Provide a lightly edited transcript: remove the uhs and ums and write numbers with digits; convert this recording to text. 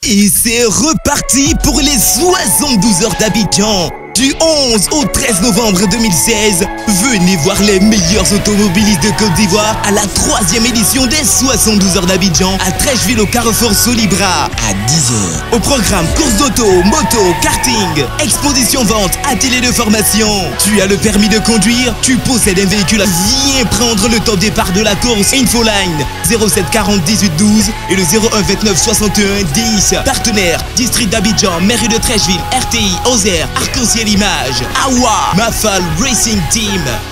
Et c'est reparti pour les 72 heures d'Abidjan. Du 11 au 13 novembre 2016, venez voir les meilleurs automobilistes de Côte d'Ivoire à la 3e édition des 72 heures d'Abidjan à Trècheville au Carrefour Solibra à 10h. Au programme course d'auto, moto, karting, exposition vente, atelier de formation. Tu as le permis de conduire, tu possèdes un véhicule, viens prendre le top départ de la course. Infoline 07 40 18 12 et le 01 29 61 10. Partenaire District d'Abidjan, mairie de Trècheville, RTI, Ozer, Arc-en-Ciel Image, Awa, Mafal Racing Team.